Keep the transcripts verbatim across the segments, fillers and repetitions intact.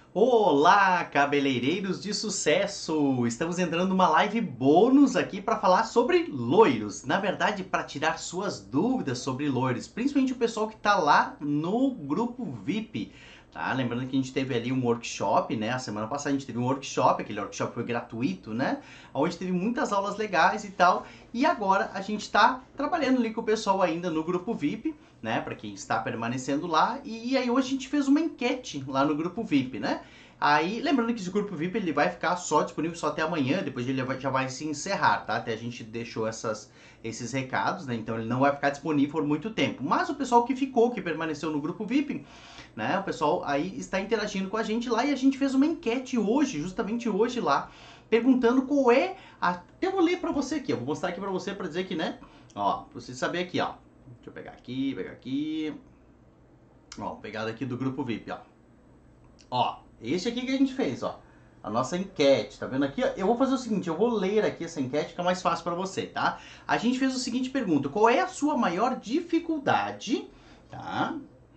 Olá, cabeleireiros de sucesso! Estamos entrando numa live bônus aqui para falar sobre loiros. Na verdade, para tirar suas dúvidas sobre loiros, principalmente o pessoal que está lá no grupo V I P. Tá? Lembrando que a gente teve ali um workshop, né? A semana passada a gente teve um workshop, aquele workshop foi gratuito, né? Onde teve muitas aulas legais e tal. E agora a gente está trabalhando ali com o pessoal ainda no grupo V I P, né? Para quem está permanecendo lá. E aí hoje a gente fez uma enquete lá no grupo V I P, né? Aí, lembrando que esse grupo V I P ele vai ficar só disponível só até amanhã, depois ele já vai se encerrar, tá? Até a gente deixou essas, esses recados, né? Então ele não vai ficar disponível por muito tempo. Mas o pessoal que ficou, que permaneceu no grupo V I P, né? O pessoal aí está interagindo com a gente lá e a gente fez uma enquete hoje, justamente hoje lá, perguntando qual é a... Até eu vou ler pra você aqui, eu vou mostrar aqui pra você pra dizer que, né? Ó, pra você saber aqui, ó. Deixa eu pegar aqui, pegar aqui. Ó, pegada aqui do grupo V I P, ó. Ó, esse aqui que a gente fez, ó. A nossa enquete, tá vendo aqui? Eu vou fazer o seguinte, eu vou ler aqui essa enquete que é mais fácil para você, tá? A gente fez o seguinte pergunta: qual é a sua maior dificuldade, tá?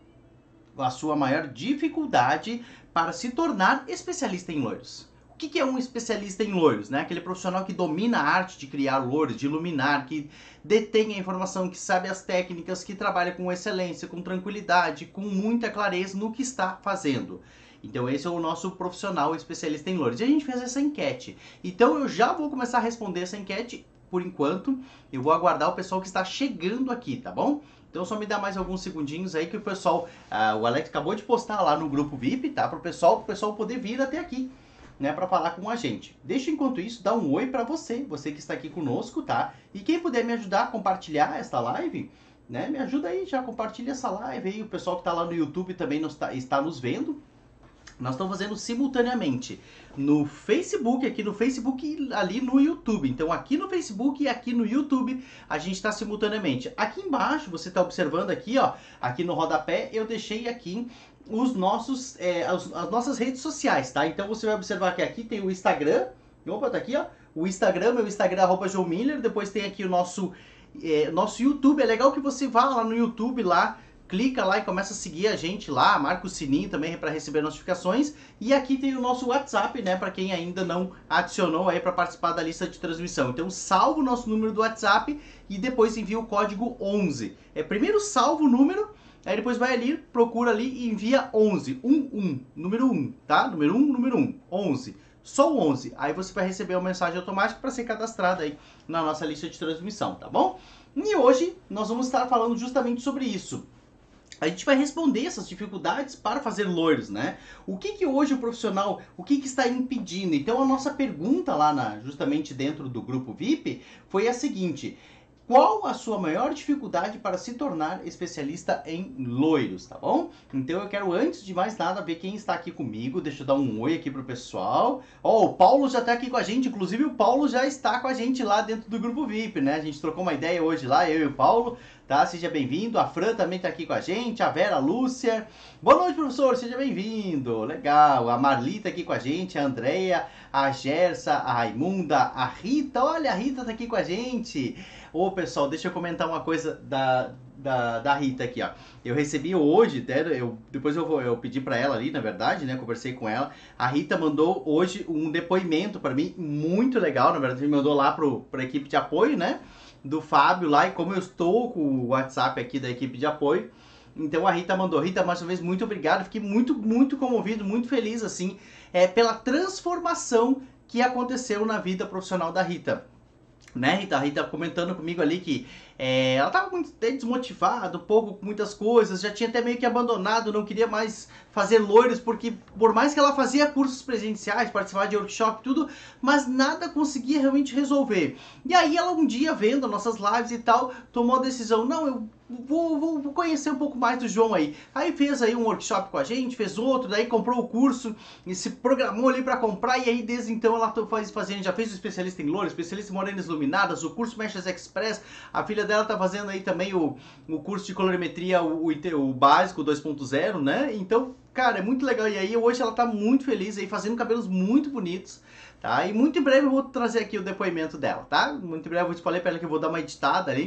A sua maior dificuldade para se tornar especialista em loiros? O que é um especialista em loiros, né? Aquele profissional que domina a arte de criar loiros, de iluminar, que detém a informação, que sabe as técnicas, que trabalha com excelência, com tranquilidade, com muita clareza no que está fazendo. Então esse é o nosso profissional especialista em loiros. E a gente fez essa enquete. Então eu já vou começar a responder essa enquete por enquanto. Eu vou aguardar o pessoal que está chegando aqui, tá bom? Então só me dá mais alguns segundinhos aí que o pessoal... Uh, o Alex acabou de postar lá no grupo V I P, tá? Para o pessoal, pro pessoal poder vir até aqui, né? Para falar com a gente. Deixa enquanto isso dar um oi para você, você que está aqui conosco, tá? E quem puder me ajudar a compartilhar esta live... né? Me ajuda aí, já compartilha essa live aí. O pessoal que está lá no YouTube também nos tá, está nos vendo. Nós estamos fazendo simultaneamente no Facebook, aqui no Facebook e ali no YouTube. Então aqui no Facebook e aqui no YouTube a gente está simultaneamente. Aqui embaixo, você está observando aqui, ó, aqui no rodapé, eu deixei aqui os nossos, é, as, as nossas redes sociais, tá? Então você vai observar que aqui tem o Instagram, opa, tá aqui, ó, o Instagram, meu Instagram, arroba João Miller, depois tem aqui o nosso, é, nosso YouTube. É legal que você vá lá no YouTube, lá, clica lá e começa a seguir a gente lá, marca o sininho também para receber notificações. E aqui tem o nosso WhatsApp, né, para quem ainda não adicionou aí para participar da lista de transmissão. Então salva o nosso número do WhatsApp e depois envia o código onze. É primeiro salva o número, aí depois vai ali, procura ali e envia onze, um, um, número um, tá? Número um, número um, onze. Só o onze. Aí você vai receber uma mensagem automática para ser cadastrado aí na nossa lista de transmissão, tá bom? E hoje nós vamos estar falando justamente sobre isso. A gente vai responder essas dificuldades para fazer loiros, né? O que que hoje o profissional, o que que está impedindo? Então a nossa pergunta lá na, justamente dentro do grupo V I P foi a seguinte: qual a sua maior dificuldade para se tornar especialista em loiros, tá bom? Então eu quero, antes de mais nada, ver quem está aqui comigo. Deixa eu dar um oi aqui pro pessoal. Ó, oh, o Paulo já está aqui com a gente. Inclusive o Paulo já está com a gente lá dentro do grupo V I P, né? A gente trocou uma ideia hoje lá, eu e o Paulo, tá? Seja bem-vindo. A Fran também está aqui com a gente. A Vera, a Lúcia. Boa noite, professor. Seja bem-vindo. Legal. A Marli está aqui com a gente. A Andrea, a Gersa, a Raimunda, a Rita. Olha, a Rita está aqui com a gente. Ô, pessoal, deixa eu comentar uma coisa da, da, da Rita aqui, ó. Eu recebi hoje, até, eu, depois eu, vou, eu pedi para ela ali, na verdade, né? Conversei com ela. A Rita mandou hoje um depoimento para mim, muito legal. Na verdade, me mandou lá para a equipe de apoio, né? Do Fábio lá. E como eu estou com o WhatsApp aqui da equipe de apoio, então a Rita mandou. Rita, mais uma vez, muito obrigado. Fiquei muito, muito comovido, muito feliz, assim, é, pela transformação que aconteceu na vida profissional da Rita. Né, Rita? A Rita comentando comigo ali que é, ela estava muito desmotivada, um pouco com muitas coisas, já tinha até meio que abandonado, não queria mais fazer loiros, porque por mais que ela fazia cursos presenciais, participava de workshop, tudo, mas nada conseguia realmente resolver. E aí ela um dia, vendo nossas lives e tal, tomou a decisão: não, eu Vou, vou, vou conhecer um pouco mais do João aí. Aí fez aí um workshop com a gente, fez outro, daí comprou o curso e se programou ali para comprar. E aí desde então ela faz fazendo, já fez o especialista em louro, especialista em morenas iluminadas, o curso Mechas Express. A filha dela tá fazendo aí também o, o curso de colorimetria, o, o, o básico dois ponto zero, né? Então, cara, é muito legal. E aí hoje ela tá muito feliz aí, fazendo cabelos muito bonitos. Tá? E muito em breve eu vou trazer aqui o depoimento dela, tá? Muito em breve eu te falei para ela que eu vou dar uma editada ali,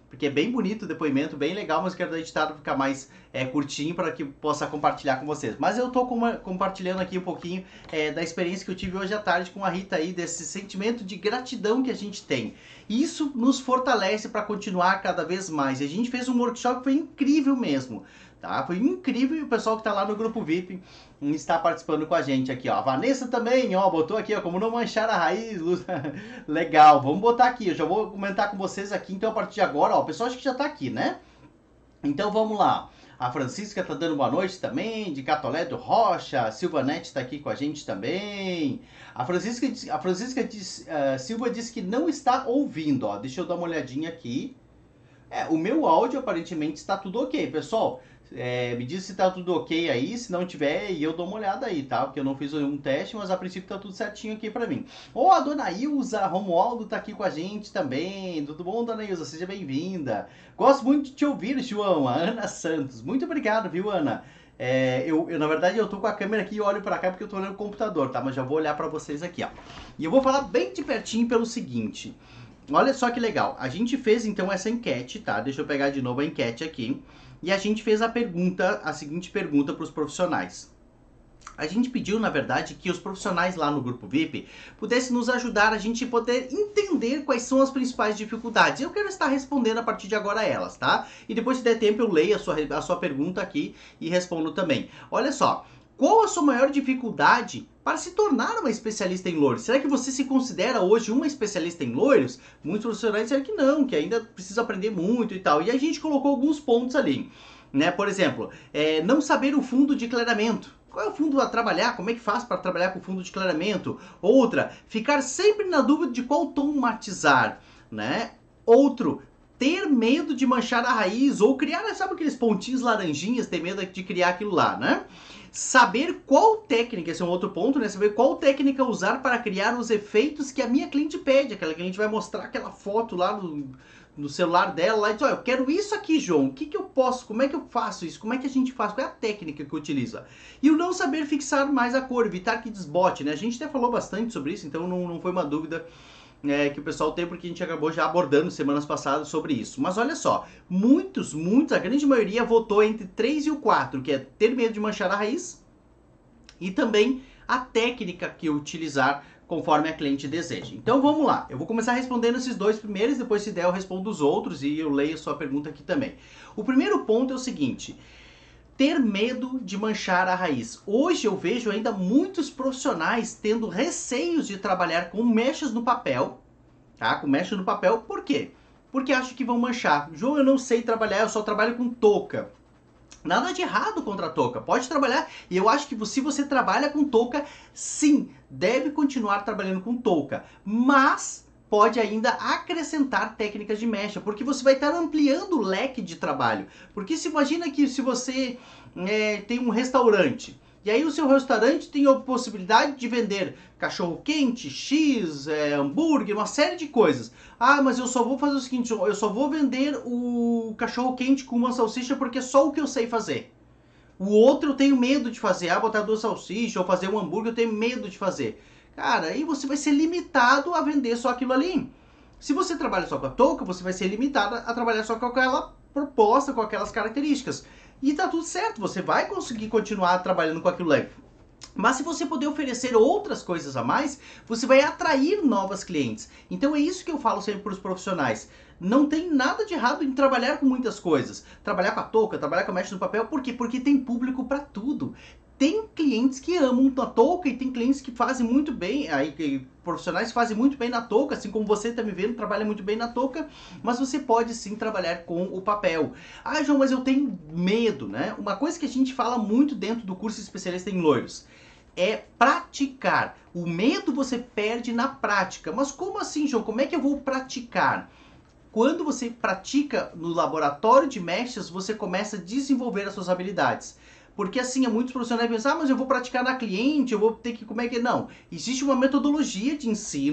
porque é bem bonito o depoimento, bem legal, mas quero editar para ficar mais é, curtinho para que possa compartilhar com vocês. Mas eu estou com compartilhando aqui um pouquinho é, da experiência que eu tive hoje à tarde com a Rita aí, desse sentimento de gratidão que a gente tem. E isso nos fortalece para continuar cada vez mais. E a gente fez um workshop que foi incrível mesmo. Tá? Foi incrível, e o pessoal que está lá no grupo V I P está participando com a gente aqui, ó. A Vanessa também, ó, botou aqui, ó, como não manchar a raiz. Legal, vamos botar aqui, eu já vou comentar com vocês aqui, então a partir de agora, ó, o pessoal acho que já está aqui, né? Então vamos lá. A Francisca está dando boa noite também, de Catolé do Rocha. A Silvanete está aqui com a gente também. A Francisca, a Francisca diz, uh, Silva disse que não está ouvindo, ó. Deixa eu dar uma olhadinha aqui. É, o meu áudio aparentemente está tudo ok, pessoal. É, me diz se tá tudo ok aí, se não tiver, eu dou uma olhada aí, tá? Porque eu não fiz um teste, mas a princípio tá tudo certinho aqui pra mim. Ó, oh, a dona Ilza Romualdo tá aqui com a gente também. Tudo bom, dona Ilza? Seja bem-vinda. Gosto muito de te ouvir, João. A Ana Santos. Muito obrigado, viu, Ana? É, eu, eu, na verdade, eu tô com a câmera aqui e olho pra cá porque eu tô olhando o computador, tá? Mas já vou olhar pra vocês aqui, ó. E eu vou falar bem de pertinho pelo seguinte. Olha só que legal. A gente fez, então, essa enquete, tá? Deixa eu pegar de novo a enquete aqui. E a gente fez a pergunta, a seguinte pergunta para os profissionais. A gente pediu, na verdade, que os profissionais lá no grupo V I P pudessem nos ajudar a gente poder entender quais são as principais dificuldades. Eu quero estar respondendo a partir de agora elas, tá? E depois, se der tempo, eu leio a sua, a sua pergunta aqui e respondo também. Olha só, qual a sua maior dificuldade para se tornar uma especialista em loiros? Será que você se considera hoje uma especialista em loiros? Muitos profissionais disseram que não, que ainda precisa aprender muito e tal. E a gente colocou alguns pontos ali, né? Por exemplo, é, não saber o fundo de clareamento. Qual é o fundo a trabalhar? Como é que faz para trabalhar com fundo de clareamento? Outra, ficar sempre na dúvida de qual tom matizar, né? Outro, ter medo de manchar a raiz ou criar, sabe aqueles pontinhos laranjinhas, ter medo de criar aquilo lá, né? Saber qual técnica, esse é um outro ponto, né? Saber qual técnica usar para criar os efeitos que a minha cliente pede. Aquela cliente vai mostrar aquela foto lá no, no celular dela lá e diz, olha, eu quero isso aqui, João. O que que eu posso? Como é que eu faço isso? Como é que a gente faz? Qual é a técnica que utiliza? E o não saber fixar mais a cor, evitar que desbote, né? A gente até falou bastante sobre isso, então não, não foi uma dúvida É, que o pessoal tem, porque a gente acabou já abordando semanas passadas sobre isso. Mas olha só, muitos, muitos, a grande maioria votou entre três e o quatro, que é ter medo de manchar a raiz e também a técnica que utilizar conforme a cliente deseja. Então vamos lá, eu vou começar respondendo esses dois primeiros, depois se der eu respondo os outros e eu leio a sua pergunta aqui também. O primeiro ponto é o seguinte: ter medo de manchar a raiz. Hoje eu vejo ainda muitos profissionais tendo receios de trabalhar com mechas no papel, tá? Com mechas no papel, por quê? Porque acham que vão manchar. João, eu não sei trabalhar, eu só trabalho com touca. Nada de errado contra a touca, pode trabalhar. E eu acho que se você trabalha com touca, sim, deve continuar trabalhando com touca. Mas pode ainda acrescentar técnicas de mecha, porque você vai estar ampliando o leque de trabalho. Porque se imagina que se você é, tem um restaurante, e aí o seu restaurante tem a possibilidade de vender cachorro-quente, X, é, hambúrguer, uma série de coisas. Ah, mas eu só vou fazer o seguinte, eu só vou vender o cachorro-quente com uma salsicha porque é só o que eu sei fazer. O outro eu tenho medo de fazer. Ah, botar duas salsichas ou fazer um hambúrguer eu tenho medo de fazer. Cara, aí você vai ser limitado a vender só aquilo ali. Se você trabalha só com a touca, você vai ser limitado a trabalhar só com aquela proposta, com aquelas características. E tá tudo certo, você vai conseguir continuar trabalhando com aquilo ali. Mas se você puder oferecer outras coisas a mais, você vai atrair novas clientes. Então é isso que eu falo sempre para os profissionais. Não tem nada de errado em trabalhar com muitas coisas. Trabalhar com a touca, trabalhar com a mecha no papel, por quê? Porque tem público para tudo. Tem clientes que amam a touca e tem clientes que fazem muito bem, aí profissionais que fazem muito bem na touca, assim como você está me vendo, trabalha muito bem na touca, mas você pode sim trabalhar com o papel. Ah, João, mas eu tenho medo, né? Uma coisa que a gente fala muito dentro do curso especialista em loiros é praticar. O medo você perde na prática. Mas como assim, João? Como é que eu vou praticar? Quando você pratica no laboratório de mechas, você começa a desenvolver as suas habilidades. Porque assim, muitos profissionais pensam, ah, mas eu vou praticar na cliente, eu vou ter que, como é que... Não, existe uma metodologia de ensino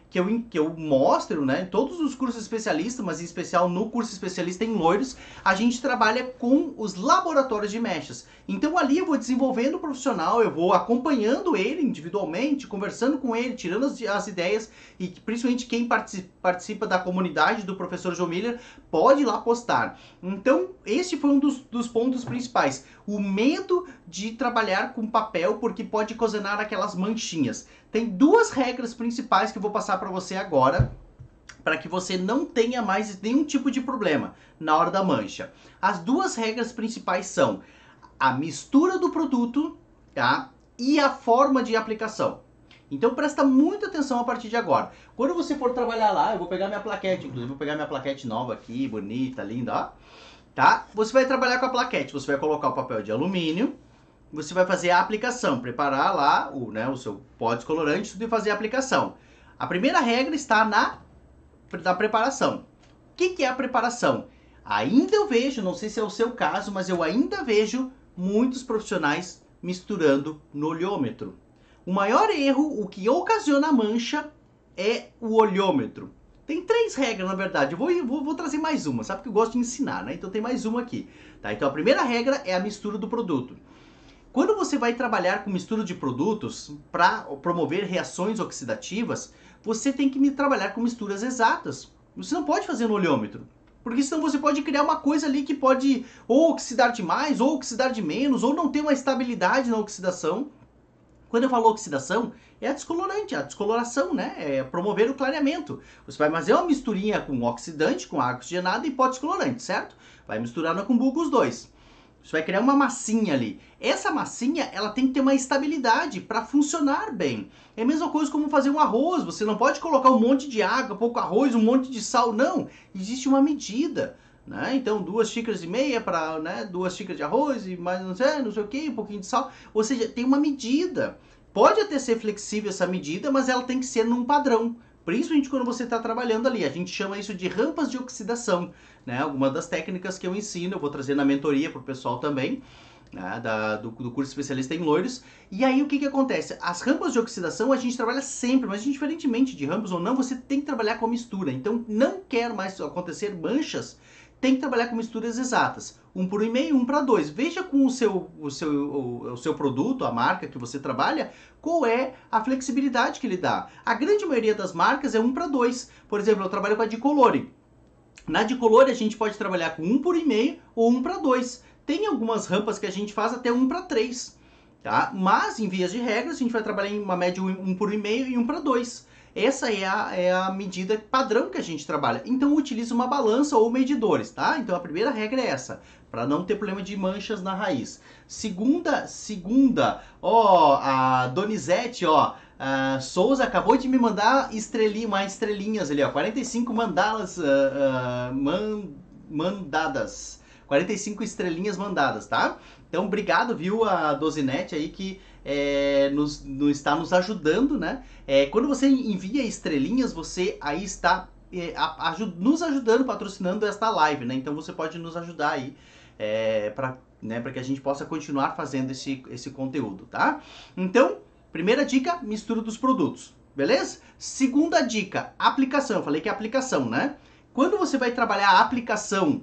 que eu, que eu mostro, né, em todos os cursos especialistas, mas em especial no curso especialista em loiros, a gente trabalha com os laboratórios de mechas. Então ali eu vou desenvolvendo o profissional, eu vou acompanhando ele individualmente, conversando com ele, tirando as, as ideias, e principalmente quem participa, participa da comunidade do professor João Miller pode ir lá postar. Então esse foi um dos, dos pontos principais. O medo de trabalhar com papel, porque pode ocasionar aquelas manchinhas. Tem duas regras principais que eu vou passar para você agora, para que você não tenha mais nenhum tipo de problema na hora da mancha. As duas regras principais são a mistura do produto, tá? E a forma de aplicação. Então presta muita atenção a partir de agora. Quando você for trabalhar lá, eu vou pegar minha plaquete, inclusive vou pegar minha plaquete nova aqui, bonita, linda, ó. Tá? Você vai trabalhar com a plaquete, você vai colocar o papel de alumínio, você vai fazer a aplicação, preparar lá o, né, o seu pó descolorante, tudo, e fazer a aplicação. A primeira regra está na, na preparação. O que, que é a preparação? Ainda eu vejo, não sei se é o seu caso, mas eu ainda vejo muitos profissionais misturando no olhômetro. O maior erro, o que ocasiona a mancha, é o olhômetro. Tem três regras, na verdade. Eu vou, vou, vou trazer mais uma, sabe que eu gosto de ensinar, né? Então tem mais uma aqui. Tá? Então a primeira regra é a mistura do produto. Quando você vai trabalhar com mistura de produtos para promover reações oxidativas, você tem que trabalhar com misturas exatas. Você não pode fazer no olhômetro. Porque senão você pode criar uma coisa ali que pode ou oxidar de mais, ou oxidar de menos, ou não ter uma estabilidade na oxidação. Quando eu falo oxidação, é a descolorante, a descoloração, né? É promover o clareamento. Você vai fazer uma misturinha com oxidante, com água oxigenada e pó descolorante, certo? Vai misturar na cumbuca os dois. Você vai criar uma massinha ali. Essa massinha, ela tem que ter uma estabilidade para funcionar bem. É a mesma coisa como fazer um arroz. Você não pode colocar um monte de água, pouco arroz, um monte de sal. Não, existe uma medida. Né? Então, duas xícaras e meia para, né, duas xícaras de arroz e mais não sei, não sei o que, um pouquinho de sal. Ou seja, tem uma medida. Pode até ser flexível essa medida, mas ela tem que ser num padrão. Principalmente quando você está trabalhando ali. A gente chama isso de rampas de oxidação. Né? Algumas das técnicas que eu ensino, eu vou trazer na mentoria para o pessoal também, né? da, do, do curso especialista em loiros. E aí o que, que acontece? As rampas de oxidação a gente trabalha sempre, mas diferentemente de rampas ou não, você tem que trabalhar com a mistura. Então não quer mais acontecer manchas, tem que trabalhar com misturas exatas. Um por um e meio, um para dois. Veja com o seu, o, seu, o, o seu produto, a marca que você trabalha, qual é a flexibilidade que ele dá. A grande maioria das marcas é um para dois. Por exemplo, eu trabalho com a Dicolore. Na Dicolore a gente pode trabalhar com um por um e meio ou um para dois. Tem algumas rampas que a gente faz até um para três. Tá? Mas, em vias de regra, a gente vai trabalhar em uma média um por um e meio e um para dois. Essa é a, é a medida padrão que a gente trabalha. Então, utiliza uma balança ou medidores, tá? Então, a primeira regra é essa, para não ter problema de manchas na raiz. Segunda, segunda, ó, a Donizete, ó, a Souza acabou de me mandar estrelinha, mais estrelinhas ali, ó, quarenta e cinco mandalas, uh, uh, man, mandadas, quarenta e cinco estrelinhas mandadas, tá? Então, obrigado, viu, a Dozinete aí que é, nos, nos está nos ajudando, né? É, quando você envia estrelinhas, você aí está é, a, a, nos ajudando, patrocinando esta live, né? Então, você pode nos ajudar aí é, para, né, para que a gente possa continuar fazendo esse, esse conteúdo, tá? Então, primeira dica, mistura dos produtos, beleza? Segunda dica, aplicação. Eu falei que é aplicação, né? Quando você vai trabalhar a aplicação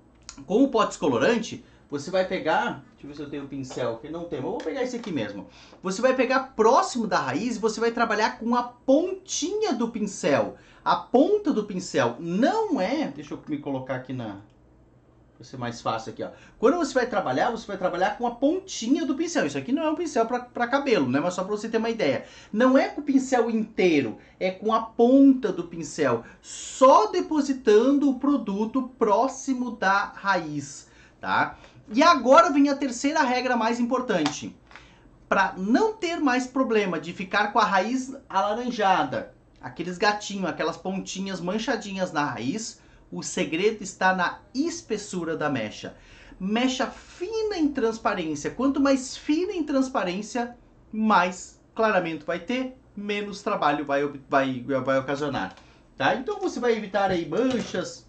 com o pó descolorante, você vai pegar, deixa eu ver se eu tenho um pincel aqui, não tem, mas eu vou pegar esse aqui mesmo. Você vai pegar próximo da raiz e você vai trabalhar com a pontinha do pincel. A ponta do pincel não é, deixa eu me colocar aqui na, vai ser mais fácil aqui, ó. Quando você vai trabalhar, você vai trabalhar com a pontinha do pincel. Isso aqui não é um pincel para cabelo, né? Mas só para você ter uma ideia. Não é com o pincel inteiro, é com a ponta do pincel, só depositando o produto próximo da raiz, tá? E agora vem a terceira regra mais importante. Para não ter mais problema de ficar com a raiz alaranjada, aqueles gatinhos, aquelas pontinhas manchadinhas na raiz, o segredo está na espessura da mecha. Mecha fina em transparência. Quanto mais fina em transparência, mais clareamento vai ter, menos trabalho vai, vai, vai ocasionar. Tá? Então você vai evitar aí manchas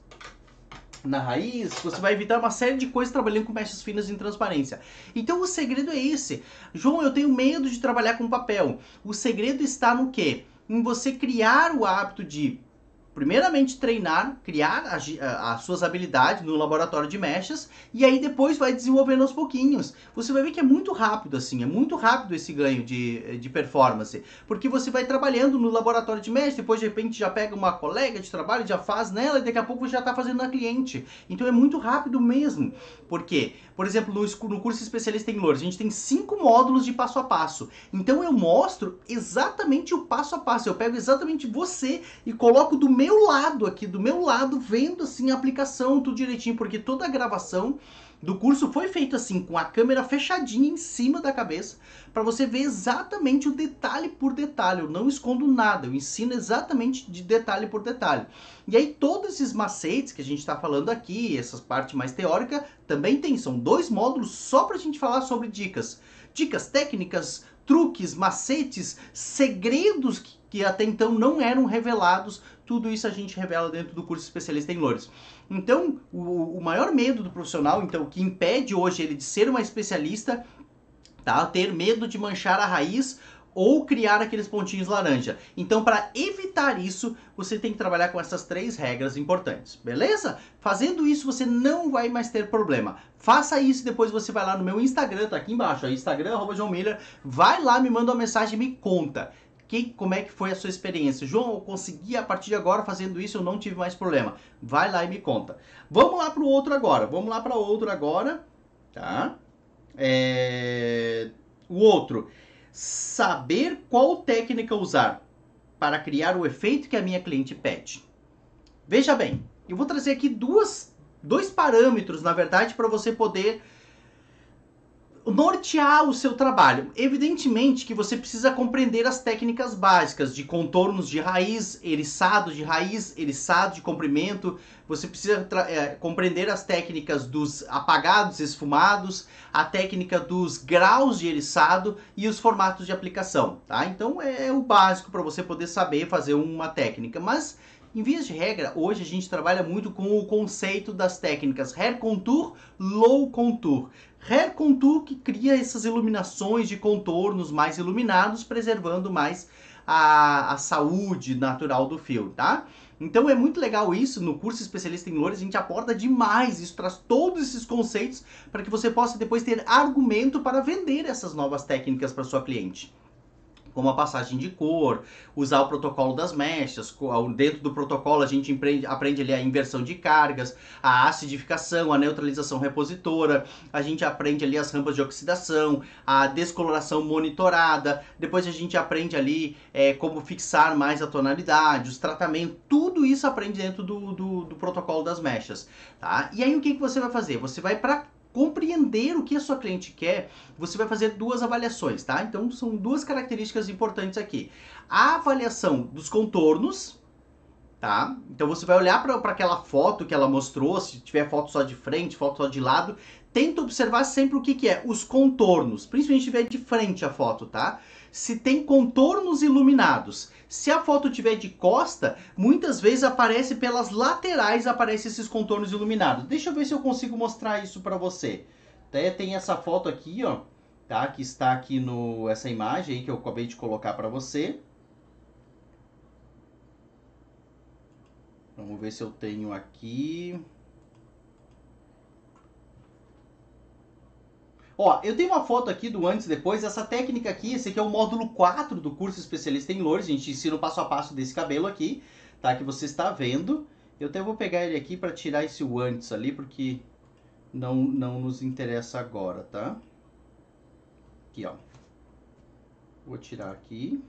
na raiz, você vai evitar uma série de coisas trabalhando com mechas finas em transparência. Então o segredo é esse. João, eu tenho medo de trabalhar com papel. O segredo está no quê? em você criar o hábito de, primeiramente, treinar, criar as, as suas habilidades no laboratório de mechas, e aí depois vai desenvolvendo aos pouquinhos. Você vai ver que é muito rápido, assim, é muito rápido esse ganho de, de performance, porque você vai trabalhando no laboratório de mechas, depois de repente já pega uma colega de trabalho, já faz nela, e daqui a pouco já está fazendo na cliente. Então é muito rápido mesmo. Por quê? Por exemplo, no, no curso especialista em loures, a gente tem cinco módulos de passo a passo. Então eu mostro exatamente o passo a passo. Eu pego exatamente você e coloco do meu lado aqui, do meu lado, vendo assim a aplicação, tudo direitinho, porque toda a gravação do curso foi feita assim, com a câmera fechadinha em cima da cabeça, para você ver exatamente o detalhe por detalhe. Eu não escondo nada, eu ensino exatamente de detalhe por detalhe. E aí todos esses macetes que a gente está falando aqui, essas partes mais teóricas, também tem. São dois módulos só para a gente falar sobre dicas. Dicas técnicas, truques, macetes, segredos que, que até então não eram revelados. Tudo isso a gente revela dentro do curso especialista em loures. Então, o, o maior medo do profissional, então, o que impede hoje ele de ser uma especialista, tá? Ter medo de manchar a raiz ou criar aqueles pontinhos laranja. Então, para evitar isso, você tem que trabalhar com essas três regras importantes, beleza? Fazendo isso, você não vai mais ter problema. Faça isso e depois você vai lá no meu Instagram, tá aqui embaixo, é Instagram, arroba João Miller, vai lá, me manda uma mensagem e me conta. Que, como é que foi a sua experiência? João, eu consegui a partir de agora fazendo isso, eu não tive mais problema. Vai lá e me conta. Vamos lá para o outro agora. Vamos lá para o outro agora. Tá? É... O outro. Saber qual técnica usar para criar o efeito que a minha cliente pede. Veja bem, eu vou trazer aqui duas, dois parâmetros, na verdade, para você poder nortear o seu trabalho. Evidentemente que você precisa compreender as técnicas básicas de contornos de raiz, eriçado de raiz, eriçado de comprimento. Você precisa é, compreender as técnicas dos apagados esfumados, a técnica dos graus de eriçado e os formatos de aplicação, tá? Então é o básico para você poder saber fazer uma técnica, mas em vias de regra, hoje a gente trabalha muito com o conceito das técnicas Hair Contour, Low Contour. Hair Contour que cria essas iluminações de contornos mais iluminados, preservando mais a, a saúde natural do fio, tá? Então é muito legal isso, no curso especialista em loures a gente aborda demais, isso traz todos esses conceitos para que você possa depois ter argumento para vender essas novas técnicas para sua cliente. Como a passagem de cor, usar o protocolo das mechas, dentro do protocolo a gente aprende, aprende ali a inversão de cargas, a acidificação, a neutralização repositora, a gente aprende ali as rampas de oxidação, a descoloração monitorada, depois a gente aprende ali é, como fixar mais a tonalidade, os tratamentos, tudo isso aprende dentro do, do, do protocolo das mechas, tá? E aí o que, que você vai fazer? Você vai para compreender o que a sua cliente quer, você vai fazer duas avaliações, tá? Então são duas características importantes aqui. A avaliação dos contornos, tá? Então você vai olhar para aquela foto que ela mostrou, se tiver foto só de frente, foto só de lado, tenta observar sempre o que, que é os contornos, principalmente se tiver de frente a foto, tá? Se tem contornos iluminados. Se a foto tiver de costa, muitas vezes aparece pelas laterais, aparece esses contornos iluminados. Deixa eu ver se eu consigo mostrar isso para você. Até tem essa foto aqui, ó, tá? Que está aqui no essa imagem aí que eu acabei de colocar para você. Vamos ver se eu tenho aqui. Ó, eu tenho uma foto aqui do antes e depois. Essa técnica aqui, esse aqui é o módulo quatro do curso especialista em loures. A gente ensina o passo a passo desse cabelo aqui, tá? Que você está vendo. Eu até vou pegar ele aqui para tirar esse o antes ali, porque não, não nos interessa agora, tá? Aqui, ó. Vou tirar aqui.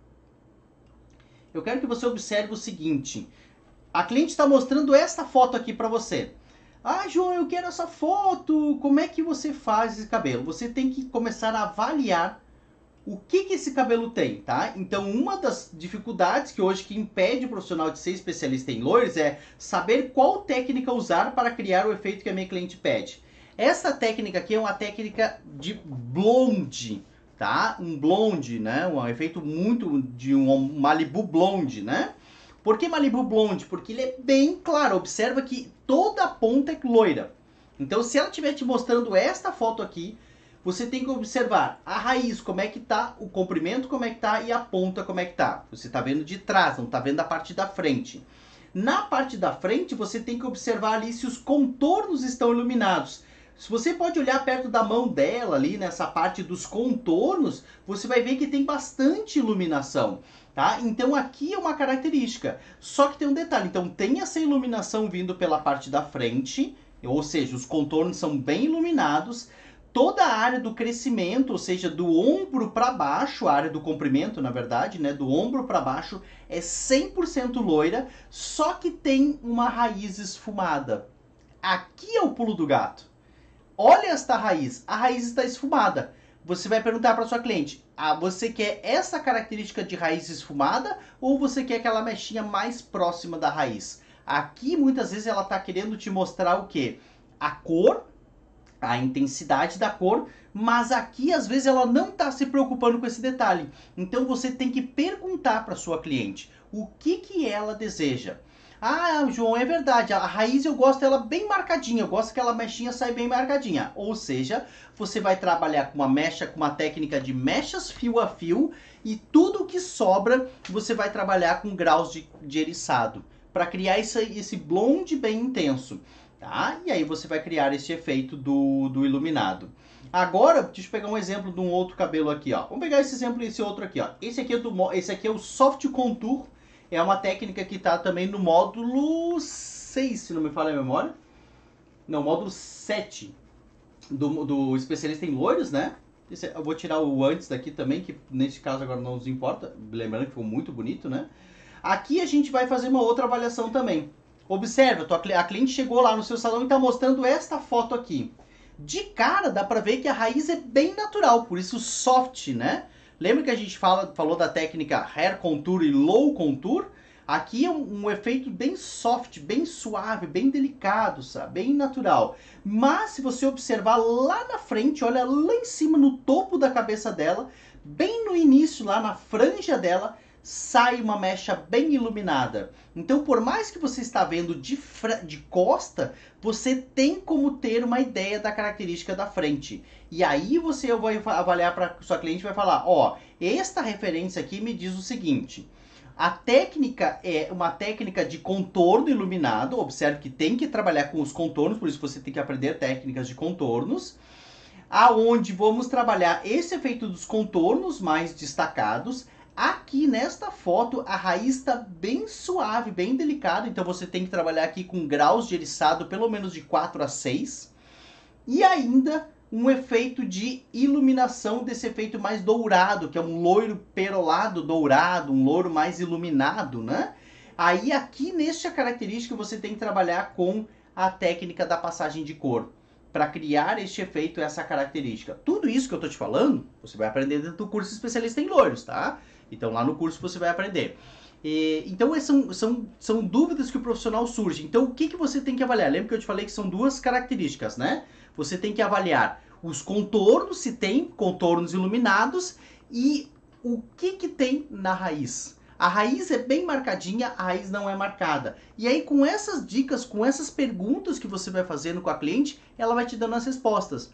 Eu quero que você observe o seguinte. A cliente está mostrando esta foto aqui para você. Ah, João, eu quero essa foto. Como é que você faz esse cabelo? Você tem que começar a avaliar o que, que esse cabelo tem, tá? Então, uma das dificuldades que hoje que impede o profissional de ser especialista em loures é saber qual técnica usar para criar o efeito que a minha cliente pede. Essa técnica aqui é uma técnica de blonde, tá? Um blonde, né? Um efeito muito de um Malibu blonde, né? Por que Malibu blonde? Porque ele é bem claro. Observa que toda a ponta é loira. Então, se ela estiver te mostrando esta foto aqui, você tem que observar a raiz, como é que tá, o comprimento como é que tá e a ponta como é que tá. Você tá vendo de trás, não tá vendo a parte da frente. Na parte da frente, você tem que observar ali se os contornos estão iluminados. Se você pode olhar perto da mão dela ali, nessa parte dos contornos, você vai ver que tem bastante iluminação, tá? Então aqui é uma característica. Só que tem um detalhe, então tem essa iluminação vindo pela parte da frente, ou seja, os contornos são bem iluminados. Toda a área do crescimento, ou seja, do ombro para baixo, a área do comprimento, na verdade, né, do ombro para baixo, é cem por cento loira, só que tem uma raiz esfumada. Aqui é o pulo do gato. Olha esta raiz, a raiz está esfumada. Você vai perguntar para sua cliente, ah, você quer essa característica de raiz esfumada ou você quer aquela mechinha mais próxima da raiz? Aqui, muitas vezes, ela está querendo te mostrar o quê? A cor, a intensidade da cor, mas aqui às vezes ela não está se preocupando com esse detalhe. Então você tem que perguntar para sua cliente o que, que ela deseja. Ah, João, é verdade, a raiz eu gosto dela bem marcadinha, eu gosto que aquela mechinha sai bem marcadinha. Ou seja, você vai trabalhar com uma mecha, com uma técnica de mechas fio a fio e tudo que sobra você vai trabalhar com graus de, de eriçado para criar esse, esse blonde bem intenso. Tá? E aí você vai criar esse efeito do, do iluminado. Agora, deixa eu pegar um exemplo de um outro cabelo aqui, ó. Vamos pegar esse exemplo e esse outro aqui, ó. Esse aqui é, do, esse aqui é o Soft Contour. É uma técnica que está também no módulo seis, se não me falha a memória. Não, módulo sete do, do especialista em loiros, né? Esse, eu vou tirar o antes daqui também, que nesse caso agora não nos importa. Lembrando que ficou muito bonito, né? Aqui a gente vai fazer uma outra avaliação também. Observa, a cliente chegou lá no seu salão e está mostrando esta foto aqui. De cara dá para ver que a raiz é bem natural, por isso soft, né? Lembra que a gente fala, falou da técnica Hair Contour e Low Contour? Aqui é um, um efeito bem soft, bem suave, bem delicado, sabe? Bem natural. Mas se você observar lá na frente, olha lá em cima no topo da cabeça dela, bem no início, lá na franja dela, sai uma mecha bem iluminada. Então, por mais que você está vendo de, de costa, você tem como ter uma ideia da característica da frente. E aí você vai avaliar para sua cliente e vai falar, ó, esta referência aqui me diz o seguinte, a técnica é uma técnica de contorno iluminado, observe que tem que trabalhar com os contornos, por isso você tem que aprender técnicas de contornos, aonde vamos trabalhar esse efeito dos contornos mais destacados. Aqui nesta foto a raiz está bem suave, bem delicada, então você tem que trabalhar aqui com graus de eriçado pelo menos de quatro a seis. E ainda um efeito de iluminação desse efeito mais dourado, que é um loiro perolado dourado, um loiro mais iluminado, né? Aí aqui nesta característica você tem que trabalhar com a técnica da passagem de cor, para criar este efeito, essa característica. Tudo isso que eu estou te falando, você vai aprender dentro do curso especialista em loiros, tá? Então lá no curso você vai aprender. E, então são, são, são dúvidas que o profissional surge. Então o que, que você tem que avaliar? Lembra que eu te falei que são duas características, né? Você tem que avaliar os contornos, se tem contornos iluminados, e o que, que tem na raiz. A raiz é bem marcadinha, a raiz não é marcada. E aí com essas dicas, com essas perguntas que você vai fazendo com a cliente, ela vai te dando as respostas.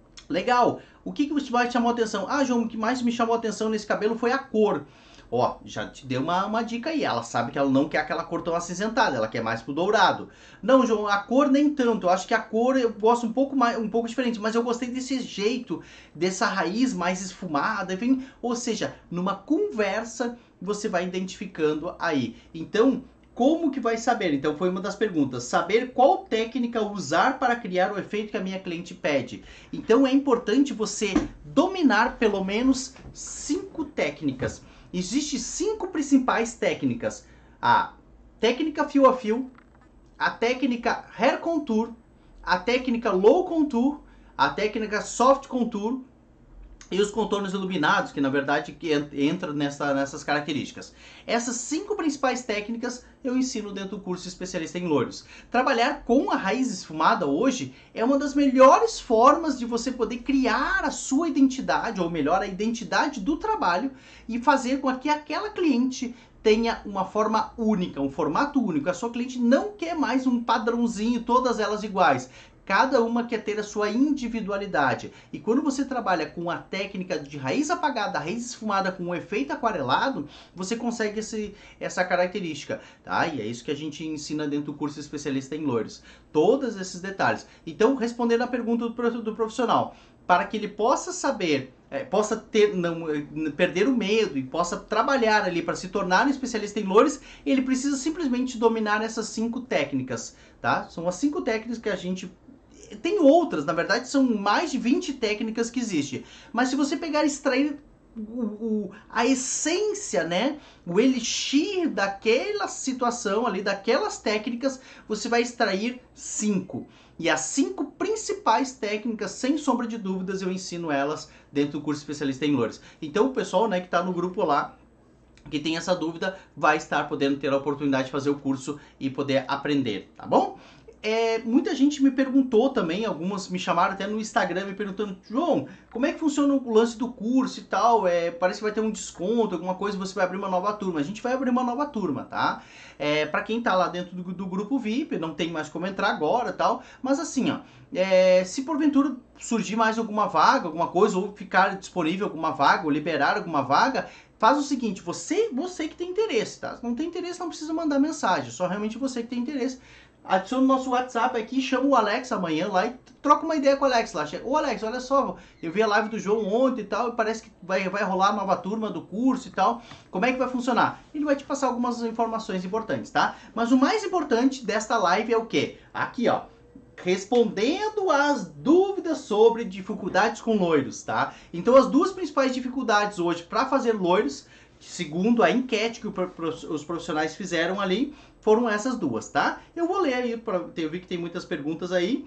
Legal, o que, que mais te chamou a atenção? Ah, João, o que mais me chamou a atenção nesse cabelo foi a cor. Ó, já te deu uma, uma dica aí, ela sabe que ela não quer aquela cor tão acinzentada, ela quer mais pro dourado. Não, João, a cor nem tanto, eu acho que a cor eu gosto um pouco mais, um pouco diferente, mas eu gostei desse jeito, dessa raiz mais esfumada, enfim, ou seja, numa conversa você vai identificando aí. Então, como que vai saber? Então foi uma das perguntas, saber qual técnica usar para criar o efeito que a minha cliente pede. Então é importante você dominar pelo menos cinco técnicas. Existem cinco principais técnicas. A técnica fio a fio, a técnica Hair Contour, a técnica Low Contour, a técnica Soft Contour e os contornos iluminados, que na verdade que entram nessa, nessas características. Essas cinco principais técnicas eu ensino dentro do curso especialista em loiros. Trabalhar com a raiz esfumada hoje é uma das melhores formas de você poder criar a sua identidade, ou melhor, a identidade do trabalho, e fazer com que aquela cliente tenha uma forma única, um formato único. A sua cliente não quer mais um padrãozinho, todas elas iguais. Cada uma quer ter a sua individualidade. E quando você trabalha com a técnica de raiz apagada, raiz esfumada com um efeito aquarelado, você consegue esse, essa característica, tá? E é isso que a gente ensina dentro do curso especialista em loiros. Todos esses detalhes. Então, respondendo a pergunta do, do profissional, para que ele possa saber, é, possa ter, não, perder o medo e possa trabalhar ali para se tornar um especialista em loiros, ele precisa simplesmente dominar essas cinco técnicas, tá? São as cinco técnicas que a gente... Tem outras, na verdade são mais de vinte técnicas que existem. Mas se você pegar e extrair o, o, a essência, né? O elixir daquela situação ali, daquelas técnicas, você vai extrair cinco. E as cinco principais técnicas, sem sombra de dúvidas, eu ensino elas dentro do curso especialista em loiros. Então o pessoal, né, que está no grupo lá, que tem essa dúvida, vai estar podendo ter a oportunidade de fazer o curso e poder aprender, tá bom? É, muita gente me perguntou também, algumas me chamaram até no Instagram me perguntando: João, como é que funciona o lance do curso e tal? É, parece que vai ter um desconto, alguma coisa, você vai abrir uma nova turma. A gente vai abrir uma nova turma, tá? É, para quem tá lá dentro do, do grupo V I P, não tem mais como entrar agora e tal, mas assim, ó, é, se porventura surgir mais alguma vaga, alguma coisa, ou ficar disponível alguma vaga, ou liberar alguma vaga, faz o seguinte, você, você que tem interesse, tá? Se não tem interesse, não precisa mandar mensagem, só realmente você que tem interesse. Adiciona o nosso WhatsApp aqui, chama o Alex amanhã lá e troca uma ideia com o Alex lá. Ô Alex, olha só, eu vi a live do João ontem e tal, e parece que vai, vai rolar a nova turma do curso e tal. Como é que vai funcionar? Ele vai te passar algumas informações importantes, tá? Mas o mais importante desta live é o quê? Aqui, ó. Respondendo às dúvidas sobre dificuldades com loiros, tá? Então as duas principais dificuldades hoje para fazer loiros, segundo a enquete que os profissionais fizeram ali, foram essas duas, tá? Eu vou ler aí, pra, eu vi que tem muitas perguntas aí.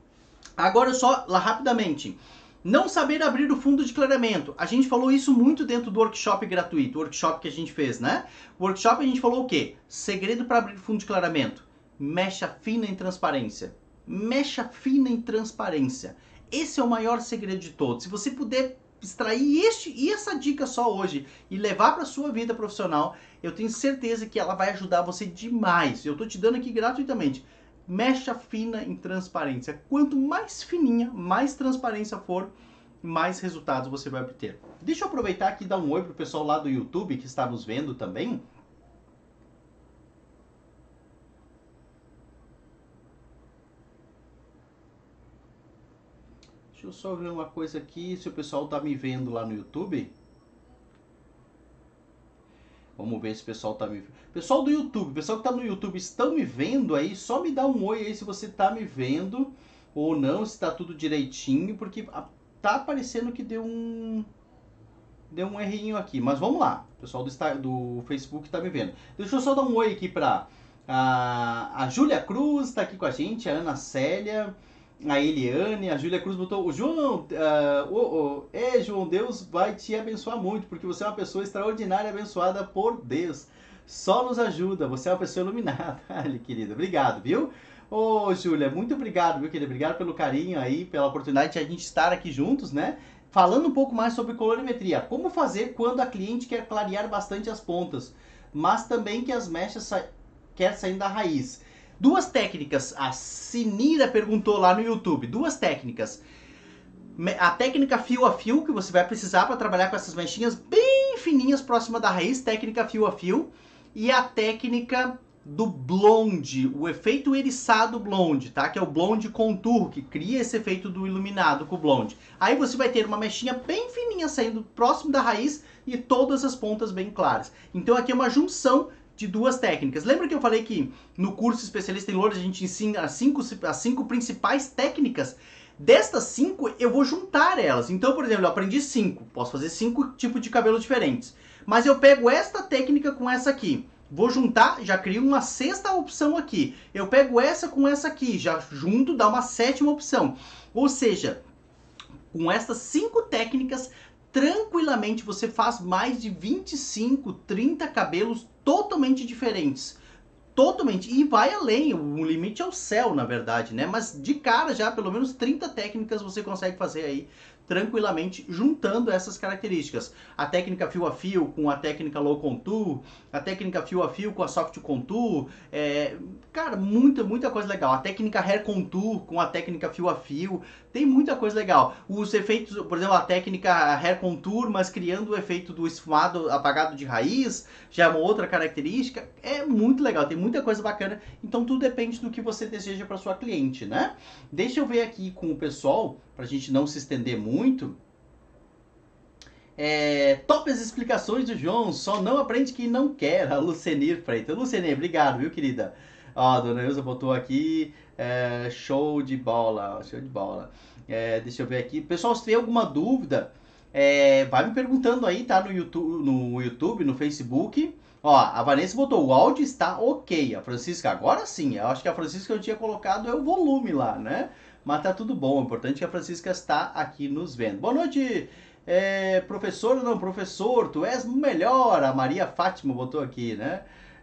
Agora só, lá rapidamente. Não saber abrir o fundo de clareamento. A gente falou isso muito dentro do workshop gratuito, o workshop que a gente fez, né? O workshop a gente falou o quê? Segredo para abrir fundo de clareamento. Mecha fina em transparência. Mecha fina em transparência. Esse é o maior segredo de todos. Se você puder extrair este e essa dica só hoje e levar para sua vida profissional, eu tenho certeza que ela vai ajudar você demais. Eu tô te dando aqui gratuitamente. Mecha fina em transparência. Quanto mais fininha, mais transparência for, mais resultados você vai obter. Deixa eu aproveitar aqui e dar um oi pro pessoal lá do YouTube que está nos vendo também. Deixa eu só ver uma coisa aqui, se o pessoal tá me vendo lá no YouTube. Vamos ver se o pessoal tá me vendo. Pessoal do YouTube, pessoal que tá no YouTube, estão me vendo aí? Só me dá um oi aí se você tá me vendo ou não, se tá tudo direitinho, porque tá parecendo que deu um... Deu um errinho aqui, mas vamos lá. O pessoal do, do Facebook tá me vendo. Deixa eu só dar um oi aqui pra... A, a Júlia Cruz tá aqui com a gente, a Ana Célia... A Eliane, a Júlia Cruz botou: o João, uh, oh, oh, é João, Deus vai te abençoar muito, porque você é uma pessoa extraordinária, abençoada por Deus. Só nos ajuda, você é uma pessoa iluminada. Ali, querida, obrigado, viu? Ô, oh, Júlia, muito obrigado, viu, querida? Obrigado pelo carinho aí, pela oportunidade de a gente estar aqui juntos, né? Falando um pouco mais sobre colorimetria. Como fazer quando a cliente quer clarear bastante as pontas, mas também que as mechas sa quer sair da raiz. Duas técnicas, a Sinira perguntou lá no YouTube, duas técnicas. A técnica fio a fio, que você vai precisar para trabalhar com essas mechinhas bem fininhas próxima da raiz, técnica fio a fio. E a técnica do blonde, o efeito eriçado blonde, tá? Que é o blonde contour, que cria esse efeito do iluminado com o blonde. Aí você vai ter uma mechinha bem fininha saindo próximo da raiz e todas as pontas bem claras. Então aqui é uma junção de duas técnicas. Lembra que eu falei que no curso especialista em loiros a gente ensina as cinco, as cinco principais técnicas? Destas cinco, eu vou juntar elas. Então, por exemplo, eu aprendi cinco. Posso fazer cinco tipos de cabelo diferentes. Mas eu pego esta técnica com essa aqui. Vou juntar, já crio uma sexta opção aqui. Eu pego essa com essa aqui, já junto, dá uma sétima opção. Ou seja, com essas cinco técnicas, tranquilamente você faz mais de vinte e cinco, trinta cabelos totalmente diferentes. Totalmente. E vai além, o limite é o céu, na verdade, né? Mas de cara já, pelo menos trinta técnicas você consegue fazer aí tranquilamente juntando essas características. A técnica fio a fio com a técnica low contour, a técnica fio a fio com a soft contour, é, cara, muita, muita coisa legal. A técnica hair contour com a técnica fio a fio, tem muita coisa legal. Os efeitos, por exemplo, a técnica hair contour, mas criando o efeito do esfumado apagado de raiz, já é uma outra característica, é muito legal, tem muita coisa bacana, então tudo depende do que você deseja para sua cliente, né? Deixa eu ver aqui com o pessoal, para a gente não se estender muito. É, top as explicações do João, só não aprende quem não quer, a Lucenir Freitas. Lucenir, obrigado, viu, querida? Ó, a dona Ilza botou aqui, é, show de bola, show de bola. É, deixa eu ver aqui. Pessoal, se tem alguma dúvida, é, vai me perguntando aí, tá? No YouTube, no YouTube, no Facebook. Ó, a Vanessa botou, o áudio está ok. A Francisca, agora sim. Eu acho que a Francisca eu tinha colocado é o volume lá, né? Mas tá tudo bom. O importante é que a Francisca está aqui nos vendo. Boa noite, é, professor, não, professor, tu és melhor. A Maria Fátima botou aqui, né?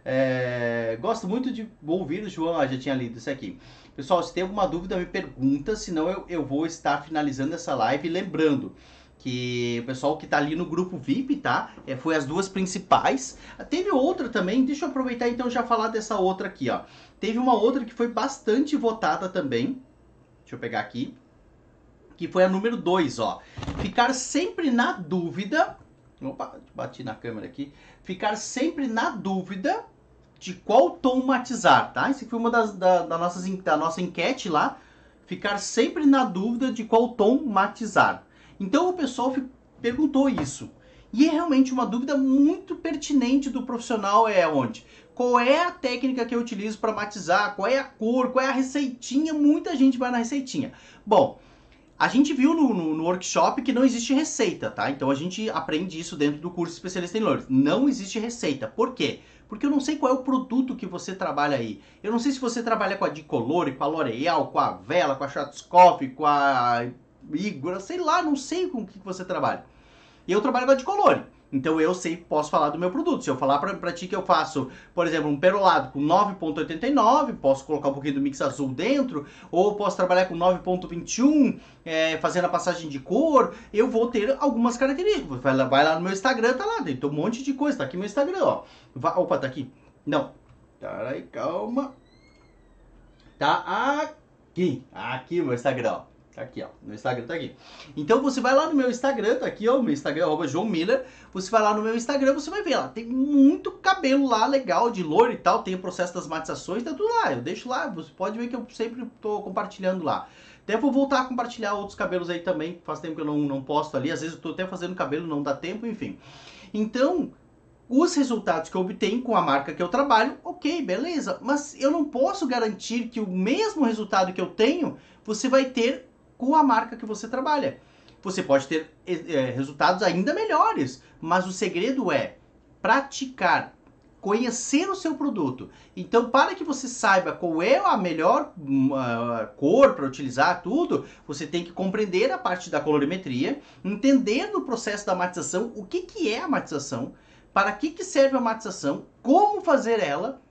É, gosto muito de ouvir o João, ah, já tinha lido isso aqui. Pessoal, se tem alguma dúvida, me pergunta, senão eu, eu vou estar finalizando essa live. Lembrando que o pessoal que tá ali no grupo V I P, tá? É, foi as duas principais. Teve outra também, deixa eu aproveitar então já falar dessa outra aqui, ó. Teve uma outra que foi bastante votada também. Deixa eu pegar aqui. Que foi a número dois, ó. Ficar sempre na dúvida... Opa, bati na câmera aqui. Ficar sempre na dúvida de qual tom matizar, tá? Essa foi uma das da, da, nossas, da nossa enquete lá. Ficar sempre na dúvida de qual tom matizar. Então o pessoal perguntou isso. E é realmente uma dúvida muito pertinente do profissional, é onde? Qual é a técnica que eu utilizo para matizar? Qual é a cor? Qual é a receitinha? Muita gente vai na receitinha. Bom, a gente viu no, no, no workshop que não existe receita, tá? Então a gente aprende isso dentro do curso Especialista em Loiros. Não existe receita. Por quê? Porque eu não sei qual é o produto que você trabalha aí. Eu não sei se você trabalha com a Dicolore, com a L'Oréal, com a Vela, com a Schwarzkopf, com a Igor, sei lá, não sei com o que você trabalha. E eu trabalho com a Dicolore. Então eu sei, posso falar do meu produto. Se eu falar pra, pra ti que eu faço, por exemplo, um perolado com nove ponto oitenta e nove, posso colocar um pouquinho do mix azul dentro, ou posso trabalhar com nove ponto vinte e um, é, fazendo a passagem de cor, eu vou ter algumas características. Vai lá, vai lá no meu Instagram, tá lá, tem um monte de coisa, tá aqui no meu Instagram, ó. Vai, opa, tá aqui. Não. Peraí, calma. Tá aqui. Aqui o meu Instagram, ó. Tá aqui, ó. Meu Instagram tá aqui. Então você vai lá no meu Instagram, tá aqui, ó. Meu Instagram, arroba João Miller. Você vai lá no meu Instagram, você vai ver lá. Tem muito cabelo lá legal de loiro e tal. Tem o processo das matizações, tá tudo lá. Eu deixo lá. Você pode ver que eu sempre tô compartilhando lá. Até vou voltar a compartilhar outros cabelos aí também. Faz tempo que eu não, não posto ali. Às vezes eu tô até fazendo cabelo, não dá tempo, enfim. Então, os resultados que eu obtenho com a marca que eu trabalho, ok, beleza. Mas eu não posso garantir que o mesmo resultado que eu tenho, você vai ter com a marca que você trabalha. Você pode ter é, resultados ainda melhores, mas o segredo é praticar, conhecer o seu produto. Então, para que você saiba qual é a melhor uh, cor para utilizar tudo, você tem que compreender a parte da colorimetria, entender no processo da matização o que, que é a matização, para que, que serve a matização, como fazer ela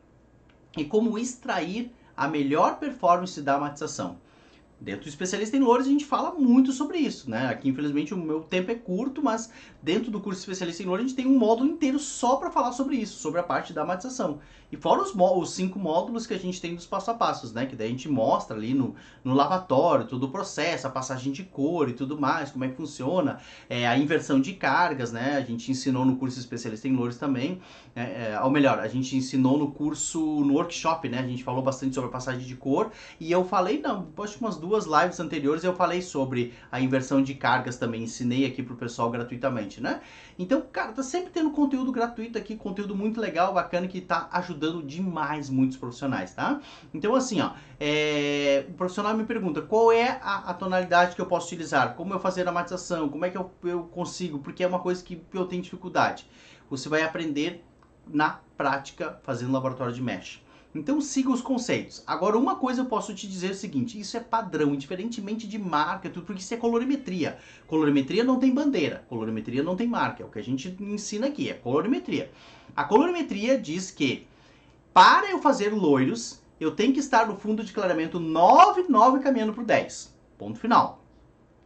e como extrair a melhor performance da matização. Dentro do Especialista em Loiros a gente fala muito sobre isso, né? Aqui infelizmente o meu tempo é curto, mas dentro do curso Especialista em Loiros a gente tem um módulo inteiro só para falar sobre isso, sobre a parte da matização. E fora os, os cinco módulos que a gente tem dos passo a passos, né? Que daí a gente mostra ali no, no lavatório todo o processo, a passagem de cor e tudo mais, como é que funciona, é, a inversão de cargas, né? A gente ensinou no curso Especialista em Loiros também, é, é, ou melhor, a gente ensinou no curso, no workshop, né? A gente falou bastante sobre a passagem de cor e eu falei, não, acho que umas duas duas lives anteriores eu falei sobre a inversão de cargas também, ensinei aqui pro pessoal gratuitamente, né? Então, cara, tá sempre tendo conteúdo gratuito aqui, conteúdo muito legal, bacana, que tá ajudando demais muitos profissionais, tá? Então, assim, ó, é... o profissional me pergunta, qual é a, a tonalidade que eu posso utilizar? Como eu fazer a matização? Como é que eu, eu consigo? Porque é uma coisa que eu tenho dificuldade. Você vai aprender na prática, fazendo laboratório de mesh. Então siga os conceitos. Agora, uma coisa eu posso te dizer é o seguinte, isso é padrão, indiferentemente de marca, tudo, porque isso é colorimetria. Colorimetria não tem bandeira, colorimetria não tem marca, é o que a gente ensina aqui, é colorimetria. A colorimetria diz que, para eu fazer loiros, eu tenho que estar no fundo de clareamento nove, nove caminhando para o dez. Ponto final.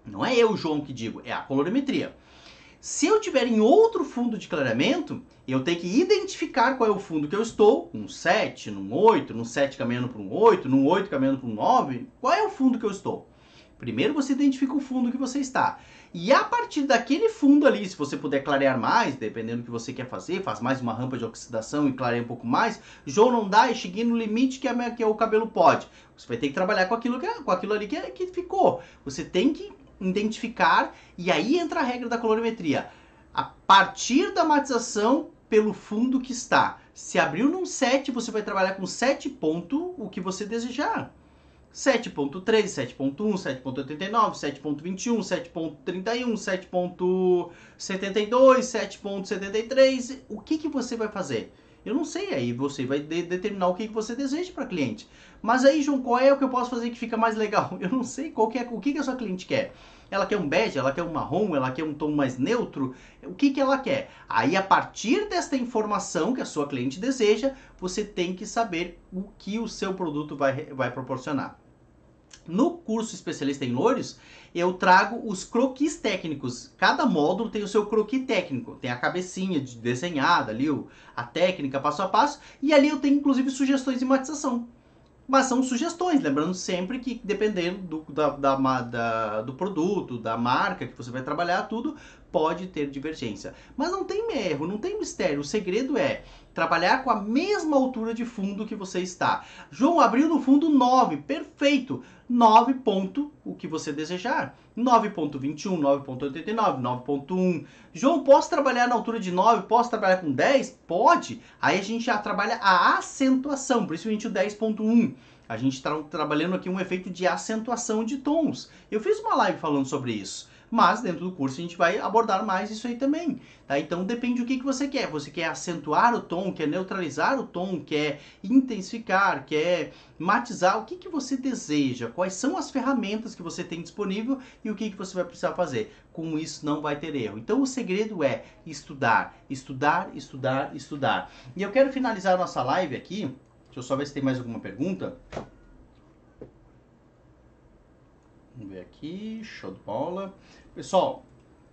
Não é eu, João, que digo, é a colorimetria. Se eu tiver em outro fundo de clareamento, eu tenho que identificar qual é o fundo que eu estou, num sete, num oito, num sete caminhando para um oito, num oito caminhando para um nove, qual é o fundo que eu estou? Primeiro você identifica o fundo que você está. E a partir daquele fundo ali, se você puder clarear mais, dependendo do que você quer fazer, faz mais uma rampa de oxidação e clareia um pouco mais, João, não dá, eu cheguei no limite que, a, que o cabelo pode. Você vai ter que trabalhar com aquilo, que, com aquilo ali que, que ficou. Você tem que identificar, e aí entra a regra da colorimetria. A partir da matização pelo fundo que está. Se abriu num sete, você vai trabalhar com sete ponto, o que você desejar. sete ponto três, sete ponto um, sete ponto oitenta e nove, sete ponto vinte e um, sete ponto trinta e um, sete ponto setenta e dois, sete ponto setenta e três. O que, que você vai fazer? Eu não sei, aí você vai de determinar o que, que você deseja para cliente. Mas aí, João, qual é o que eu posso fazer que fica mais legal? Eu não sei qual que é, o que, que a sua cliente quer. Ela quer um bege, ela quer um marrom, ela quer um tom mais neutro. O que, que ela quer? Aí, a partir desta informação que a sua cliente deseja, você tem que saber o que o seu produto vai, vai proporcionar. No curso especialista em loiros, eu trago os croquis técnicos. Cada módulo tem o seu croquis técnico. Tem a cabecinha de desenhada ali, a técnica passo a passo. E ali eu tenho inclusive sugestões de matização. Mas são sugestões, lembrando sempre que dependendo do, da, da, da, do produto, da marca que você vai trabalhar, tudo pode ter divergência. Mas não tem erro, não tem mistério. O segredo é trabalhar com a mesma altura de fundo que você está. João, abriu no fundo nove, perfeito. nove ponto, o que você desejar. nove ponto vinte e um, nove ponto oitenta e nove, nove ponto um. João, posso trabalhar na altura de nove? Posso trabalhar com dez? Pode. Aí a gente já trabalha a acentuação, principalmente o dez ponto um. A gente está trabalhando aqui um efeito de acentuação de tons. Eu fiz uma live falando sobre isso. Mas dentro do curso a gente vai abordar mais isso aí também, tá? Então depende do que, que você quer. Você quer acentuar o tom, quer neutralizar o tom, quer intensificar, quer matizar. O que, que você deseja? Quais são as ferramentas que você tem disponível e o que, que você vai precisar fazer? Com isso não vai ter erro. Então o segredo é estudar, estudar, estudar, estudar. E eu quero finalizar a nossa live aqui. Deixa eu só ver se tem mais alguma pergunta. Vamos ver aqui, show de bola. Pessoal,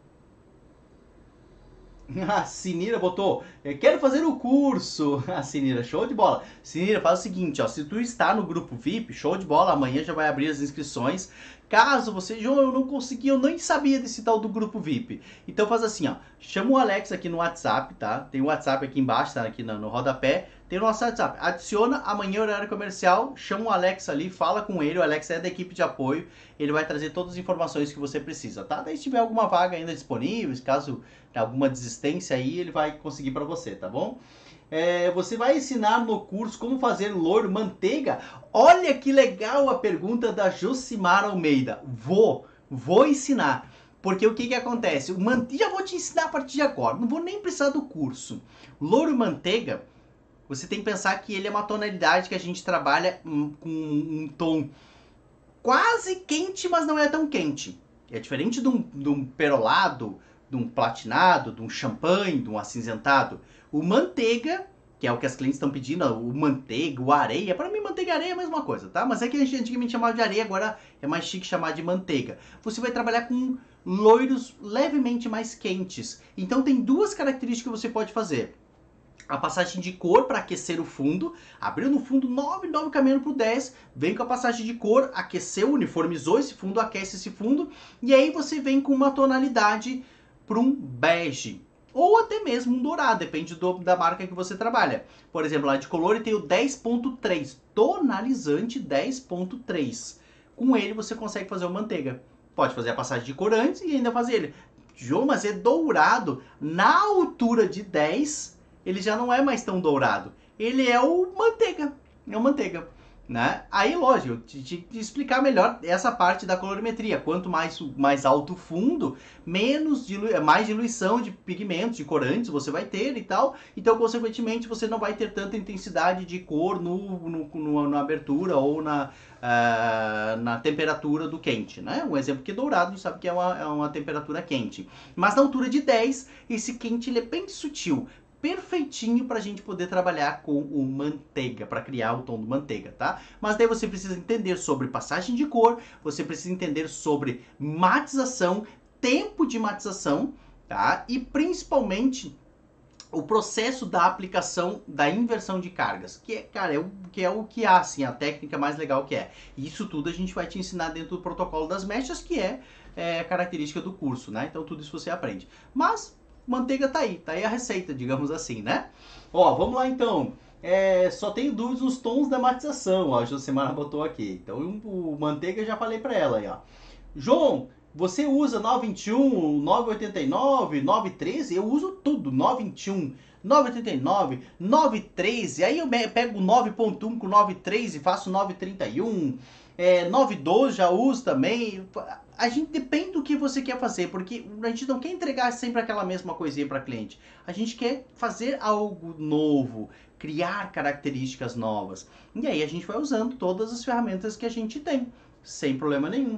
a Sinira botou, eu quero fazer o curso. A Sinira, show de bola. Sinira, faz o seguinte, ó, se tu está no grupo V I P, show de bola, amanhã já vai abrir as inscrições. Caso você, João, eu não consegui, eu nem sabia desse tal do grupo V I P. Então faz assim, ó, chama o Alex aqui no WhatsApp, tá? Tem o WhatsApp aqui embaixo, tá? Aqui no, no rodapé. Tem o nosso WhatsApp. Adiciona amanhã horário comercial, chama o Alex ali, fala com ele. O Alex é da equipe de apoio. Ele vai trazer todas as informações que você precisa, tá? Daí se tiver alguma vaga ainda disponível, caso alguma desistência aí, ele vai conseguir para você, tá bom? É, você vai ensinar no curso como fazer loiro manteiga? Olha que legal a pergunta da Josimar Almeida. Vou, vou ensinar. Porque o que que acontece? O mante... Já vou te ensinar a partir de agora. Não vou nem precisar do curso. Loiro manteiga, você tem que pensar que ele é uma tonalidade que a gente trabalha com um tom quase quente, mas não é tão quente. É diferente de um, de um perolado, de um platinado, de um champanhe, de um acinzentado. O manteiga, que é o que as clientes estão pedindo, o manteiga, o areia. Para mim, manteiga e areia é a mesma coisa, tá? Mas é que a gente antigamente chamava de areia, agora é mais chique chamar de manteiga. Você vai trabalhar com loiros levemente mais quentes. Então, tem duas características que você pode fazer. A passagem de cor para aquecer o fundo, abriu no fundo nove, nove caminhando para o dez, vem com a passagem de cor, aqueceu, uniformizou esse fundo, aquece esse fundo, e aí você vem com uma tonalidade para um bege, ou até mesmo um dourado, depende do, da marca que você trabalha. Por exemplo, lá de Colori tem o dez ponto três, tonalizante dez ponto três. Com ele você consegue fazer o manteiga. Pode fazer a passagem de cor antes e ainda fazer ele. João, mas é dourado na altura de dez... ele já não é mais tão dourado. Ele é o manteiga. É o manteiga. Né? Aí, lógico, eu te, te, te explicar melhor essa parte da colorimetria. Quanto mais, mais alto o fundo, menos dilu, mais diluição de pigmentos, de corantes você vai ter e tal. Então, consequentemente, você não vai ter tanta intensidade de cor no, no, no, na abertura ou na, uh, na temperatura do quente. Né? Um exemplo que é dourado, a gente sabe que é uma, é uma temperatura quente. Mas na altura de dez, esse quente ele é bem sutil. perfeitinho para a gente poder trabalhar com o manteiga, para criar o tom do manteiga, tá? Mas daí você precisa entender sobre passagem de cor, você precisa entender sobre matização, tempo de matização, tá? E principalmente o processo da aplicação da inversão de cargas, que é, cara, é o que é o que há, assim, a técnica mais legal que é. Isso tudo a gente vai te ensinar dentro do protocolo das mechas, que é, é característica do curso, né? Então tudo isso você aprende. Mas manteiga tá aí, tá aí a receita, digamos assim, né? Ó, vamos lá então. É, só tenho dúvidas nos tons da matização, ó, a Josemara botou aqui. Então o manteiga eu já falei para ela aí, ó. João, você usa nove vinte e um, nove oitenta e nove, nove treze? Eu uso tudo, nove vinte e um, nove oitenta e nove, nove treze. Aí eu pego nove ponto um com nove treze e faço nove trinta e um. É, nove doze já uso também. A gente depende do que você quer fazer, porque a gente não quer entregar sempre aquela mesma coisinha para cliente. A gente quer fazer algo novo, criar características novas. E aí a gente vai usando todas as ferramentas que a gente tem, sem problema nenhum.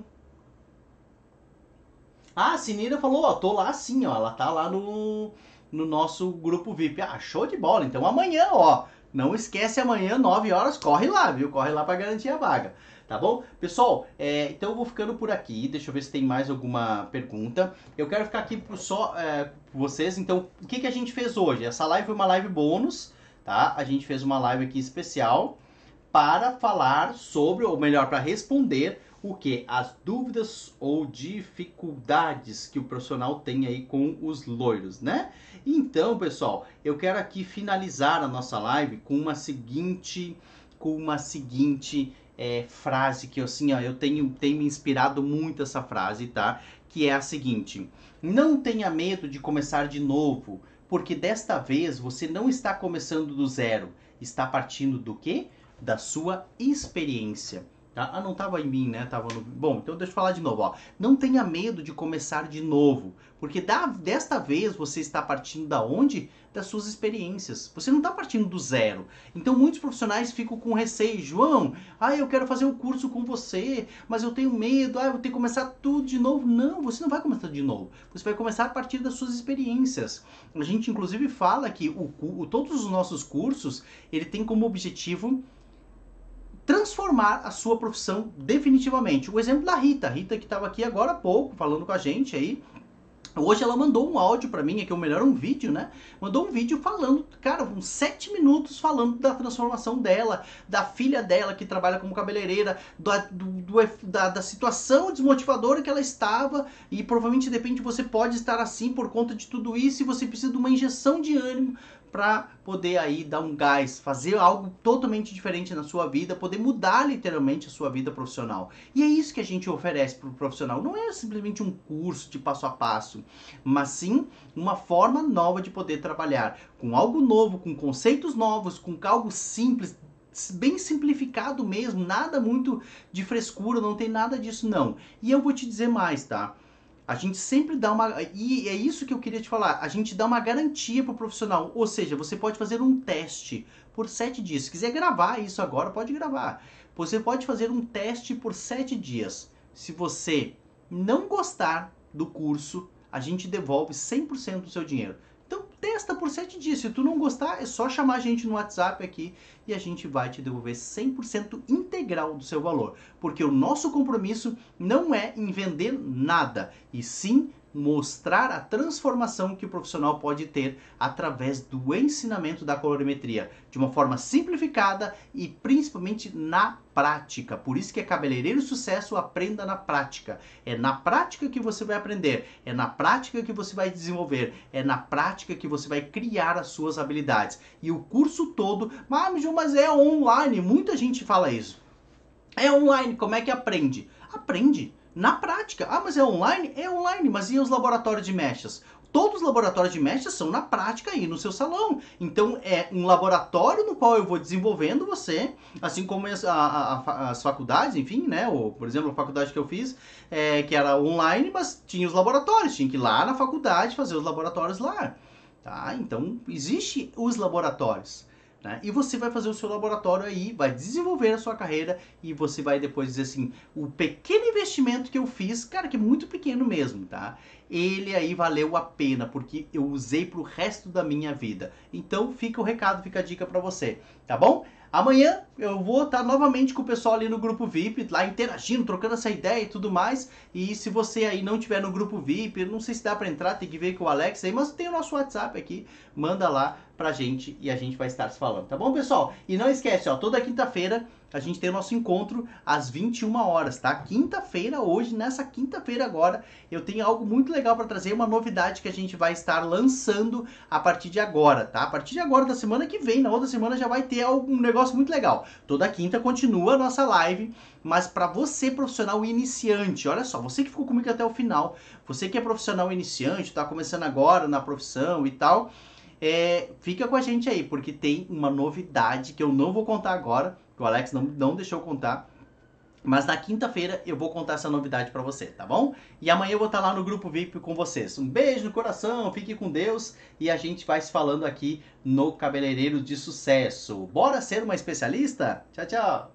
Ah, a Sinira falou, ó, tô lá sim, ó, ela tá lá no, no nosso grupo V I P. Ah, show de bola. Então amanhã, ó, não esquece amanhã, nove horas, corre lá, viu? Corre lá para garantir a vaga, tá bom? Pessoal, é, então eu vou ficando por aqui, deixa eu ver se tem mais alguma pergunta. Eu quero ficar aqui por só é, por vocês, então, o que, que a gente fez hoje? Essa live foi uma live bônus, tá? A gente fez uma live aqui especial para falar sobre, ou melhor, para responder o que? As dúvidas ou dificuldades que o profissional tem aí com os loiros, né? Então, pessoal, eu quero aqui finalizar a nossa live com uma seguinte, com uma seguinte é, frase que assim, ó, eu tenho, tenho me inspirado muito essa frase, tá? Que é a seguinte: não tenha medo de começar de novo, porque desta vez você não está começando do zero, está partindo do quê? Da sua experiência. Ah, não estava em mim, né? Tava no... Bom, então deixa eu falar de novo, ó. Não tenha medo de começar de novo, porque da... desta vez você está partindo da onde? Das suas experiências. Você não está partindo do zero. Então muitos profissionais ficam com receio. João, ah, eu quero fazer um curso com você, mas eu tenho medo, ah, eu vou ter que começar tudo de novo. Não, você não vai começar de novo. Você vai começar a partir das suas experiências. A gente inclusive fala que o, o, todos os nossos cursos, ele tem como objetivo transformar a sua profissão definitivamente. O exemplo da Rita, a Rita que estava aqui agora há pouco, falando com a gente aí, hoje ela mandou um áudio para mim, é que é o melhor um vídeo, né? Mandou um vídeo falando, cara, uns sete minutos falando da transformação dela, da filha dela que trabalha como cabeleireira, do, do, do, da, da situação desmotivadora que ela estava, e provavelmente de repente você pode estar assim por conta de tudo isso e você precisa de uma injeção de ânimo para poder aí dar um gás, fazer algo totalmente diferente na sua vida, poder mudar literalmente a sua vida profissional. E é isso que a gente oferece para o profissional. Não é simplesmente um curso de passo a passo, mas sim uma forma nova de poder trabalhar com algo novo, com conceitos novos, com algo simples, bem simplificado mesmo, nada muito de frescura, não tem nada disso não. E eu vou te dizer mais, tá? A gente sempre dá uma... E é isso que eu queria te falar. A gente dá uma garantia para o profissional. Ou seja, você pode fazer um teste por sete dias. Se quiser gravar isso agora, pode gravar. Você pode fazer um teste por sete dias. Se você não gostar do curso, a gente devolve cem por cento do seu dinheiro. Então, testa por sete dias. Se tu não gostar, é só chamar a gente no WhatsApp aqui e a gente vai te devolver cem por cento integral do seu valor. Porque o nosso compromisso não é em vender nada, e sim mostrar a transformação que o profissional pode ter através do ensinamento da colorimetria, de uma forma simplificada e principalmente na prática. Por isso que é Cabeleireiro Sucesso, aprenda na prática. É na prática que você vai aprender, é na prática que você vai desenvolver, é na prática que você vai criar as suas habilidades. E o curso todo, mas, mas é online, muita gente fala isso. É online, como é que aprende? Aprende na prática. Ah, mas é online? É online, mas e os laboratórios de mechas? Todos os laboratórios de mechas são na prática aí no seu salão. Então é um laboratório no qual eu vou desenvolvendo você, assim como as, a, a, as faculdades, enfim, né? Ou, por exemplo, a faculdade que eu fiz, é, que era online, mas tinha os laboratórios, tinha que ir lá na faculdade fazer os laboratórios lá. Tá? Então, existe os laboratórios. né? E você vai fazer o seu laboratório aí, vai desenvolver a sua carreira e você vai depois dizer assim, o pequeno investimento que eu fiz, cara, que é muito pequeno mesmo, tá? Ele aí valeu a pena, porque eu usei pro resto da minha vida. Então fica o recado, fica a dica pra você, tá bom? Amanhã eu vou estar novamente com o pessoal ali no grupo V I P, lá interagindo, trocando essa ideia e tudo mais. E se você aí não tiver no grupo V I P, não sei se dá para entrar, tem que ver com o Alex aí, mas tem o nosso WhatsApp aqui, manda lá pra gente e a gente vai estar se falando, tá bom, pessoal? E não esquece, ó, toda quinta-feira a gente tem o nosso encontro às vinte e uma horas, tá? Quinta-feira, hoje, nessa quinta-feira agora, eu tenho algo muito legal para trazer, uma novidade que a gente vai estar lançando a partir de agora, tá? A partir de agora, da semana que vem, na outra semana já vai ter algum negócio muito legal. Toda quinta continua a nossa live, mas para você, profissional iniciante, olha só, você que ficou comigo até o final, você que é profissional iniciante, tá começando agora na profissão e tal, é, fica com a gente aí, porque tem uma novidade que eu não vou contar agora, que o Alex não, não deixou contar, mas na quinta-feira eu vou contar essa novidade pra você, tá bom? E amanhã eu vou estar lá no grupo V I P com vocês. Um beijo no coração, fique com Deus e a gente vai se falando aqui no Cabeleireiro de Sucesso. Bora ser uma especialista? Tchau, tchau!